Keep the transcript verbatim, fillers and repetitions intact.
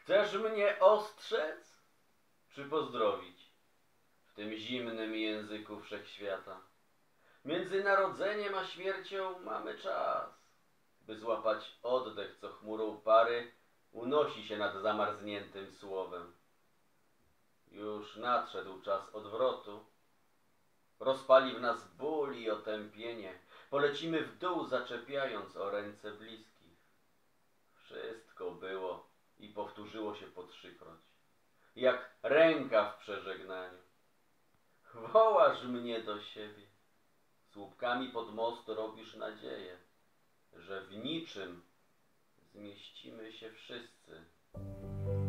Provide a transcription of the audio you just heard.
Chcesz mnie ostrzec, czy pozdrowić w tym zimnym języku wszechświata? Między narodzeniem a śmiercią mamy czas, by złapać oddech, co chmurą pary unosi się nad zamarzniętym słowem. Już nadszedł czas odwrotu, rozpali w nas ból i otępienie, polecimy w dół, zaczepiając o ręce bliskich. Wszystko było i powtórzyło się po trzykroć, jak ręka w przeżegnaniu. Wołasz mnie do siebie, słupkami pod most robisz nadzieję, że w niczym zmieścimy się wszyscy.